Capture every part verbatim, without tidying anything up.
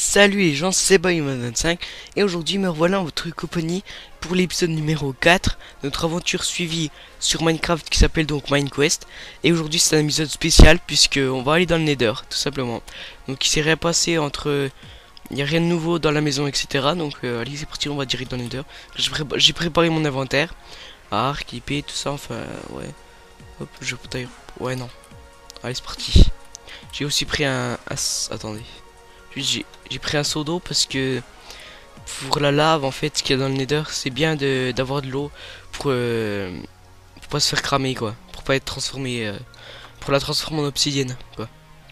Salut les gens, c'est Boyman vingt-cinq et aujourd'hui me revoilà en votre compagnie pour l'épisode numéro quatre de notre aventure suivie sur Minecraft qui s'appelle donc Minequest. Et aujourd'hui c'est un épisode spécial puisque on va aller dans le Nether tout simplement. Donc il s'est rien passé entre... Il n'y a rien de nouveau dans la maison, etc. Donc euh, allez, c'est parti, on va direct dans le Nether. J'ai prépa préparé mon inventaire, arc, épée, tout ça, enfin ouais. Hop, je taille. Ouais non. Allez, c'est parti. J'ai aussi pris un... un... Attendez. J'ai pris un seau d'eau parce que pour la lave en fait, ce qu'il y a dans le Nether, c'est bien de d'avoir de l'eau pour, euh, pour pas se faire cramer quoi, pour pas être transformé, euh, pour la transformer en obsidienne quoi.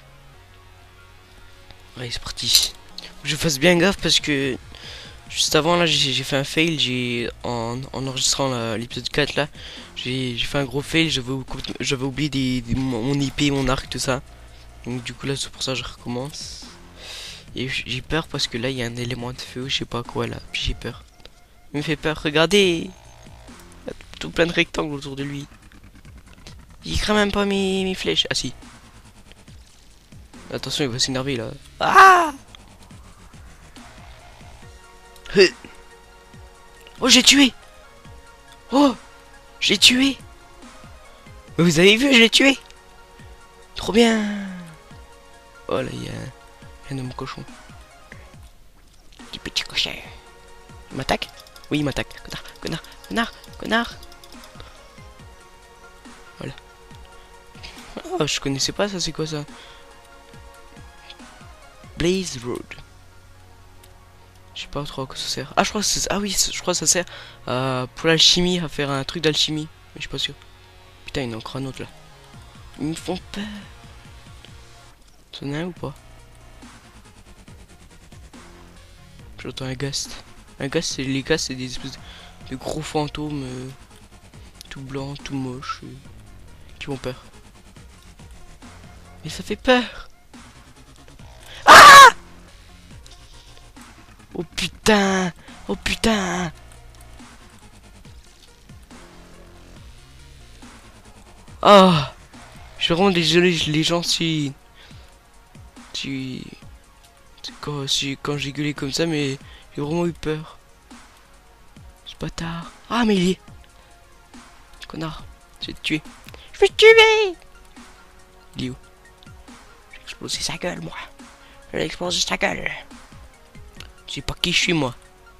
Allez, c'est parti. Je fasse bien gaffe parce que juste avant là j'ai fait un fail, j'ai en, en enregistrant l'épisode quatre là, j'ai fait un gros fail, j'avais oublié des, des, mon I P, mon arc, tout ça. Donc du coup là c'est pour ça que je recommence. Et j'ai peur parce que là il y a un élément de feu, je sais pas quoi là, puis j'ai peur. Il me fait peur, regardez. Il y a tout plein de rectangles autour de lui. Il craint même pas mes, mes flèches. Ah si. Attention, il va s'énerver là. Ah. Oh, j'ai tué. Oh, j'ai tué. Vous avez vu, j'ai tué. Trop bien. Oh là, il y a un homme cochon. Petit petit cochon. Il m'attaque? Oui, il m'attaque. Connard, connard, connard, connard. Voilà. Oh, je connaissais pas ça, c'est quoi ça? Blaze Road. Je sais pas trop à quoi ça sert. Ah, je crois que c'est... Ah oui, je crois que ça sert euh, pour l'alchimie, à faire un truc d'alchimie. Mais je suis pas sûr. Putain, il y en a encore un autre là. Ils me font peur. C'en est un ou pas? J'entends un ghast. Un ghast, c'est les ghasts, c'est des espèces de gros fantômes euh, tout blancs, tout moches, euh, qui font peur. Mais ça fait peur. Ah! Oh putain! Oh putain! Oh! Je suis vraiment désolé les gens si... Si... Quand, si, quand j'ai gueulé comme ça, mais j'ai vraiment eu peur. Ce bâtard. Ah, mais il est... Connard. Je vais te tuer. Je vais te tuer! Il est où? Je vais exploser sa gueule, moi. Je vais exploser sa gueule. Je sais pas qui je suis, moi.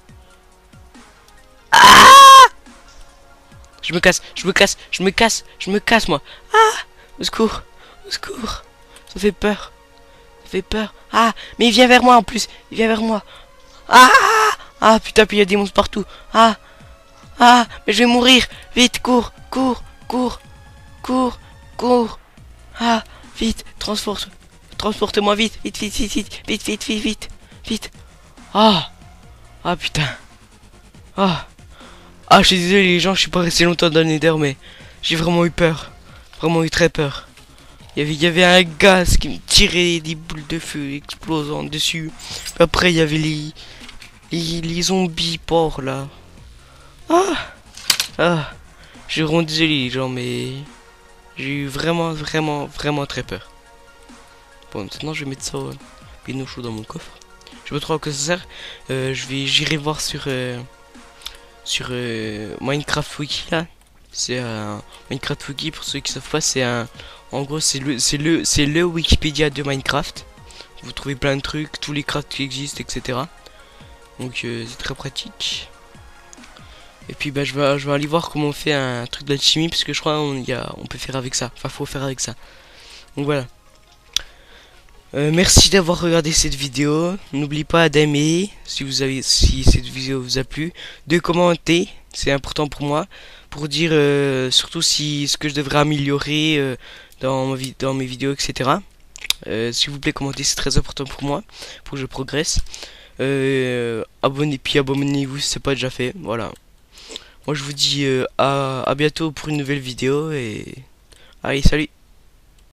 Ah! Je me casse, je me casse, je me casse, je me casse, moi. Ah! Au secours, au secours. Ça fait peur. Ça fait peur. Ah! Mais il vient vers moi, en plus. Il vient vers moi. Ah! Ah, putain, puis il y a des monstres partout. Ah! Ah! Mais je vais mourir. Vite, cours, cours, cours, cours, cours. Ah! Vite, transporte. Transporte-moi vite, vite, vite, vite, vite, vite, vite, vite, vite, vite. Ah! Ah, putain. Ah! Ah, je suis désolé les gens, je suis pas resté longtemps dans le Nether, mais j'ai vraiment eu peur. Vraiment eu très peur. Il y avait, il y avait un gaz qui me tirait des boules de feu explosant dessus. Puis après, il y avait les, les, les zombies porcs là. Ah! Ah! Je suis vraiment désolé les gens, mais j'ai eu vraiment, vraiment, vraiment très peur. Bon, maintenant je vais mettre ça euh, bien au chaud dans mon coffre. Je sais pas trop à quoi ça sert. Euh, je vais, j'irai voir sur euh, sur euh, Minecraft Wiki là. C'est un Minecraft Wiki, pour ceux qui savent pas, c'est un, en gros c'est le, c'est le, c'est le Wikipédia de Minecraft. Vous trouvez plein de trucs, tous les crafts qui existent, et cetera. Donc euh, c'est très pratique. Et puis bah je vais, je vais aller voir comment on fait un truc d'alchimie parce que je crois on y a, on peut faire avec ça. Enfin faut faire avec ça. Donc voilà. Euh, merci d'avoir regardé cette vidéo. N'oubliez pas d'aimer si vous avez, si cette vidéo vous a plu, de commenter, c'est important pour moi, pour dire euh, surtout si ce que je devrais améliorer euh, dans ma vie, dans mes vidéos, et cetera. Euh, S'il vous plaît, commentez, c'est très important pour moi, pour que je progresse. Euh, abonnez, puis abonnez-vous si c'est pas déjà fait. Voilà. Moi je vous dis euh, à, à bientôt pour une nouvelle vidéo et allez, salut.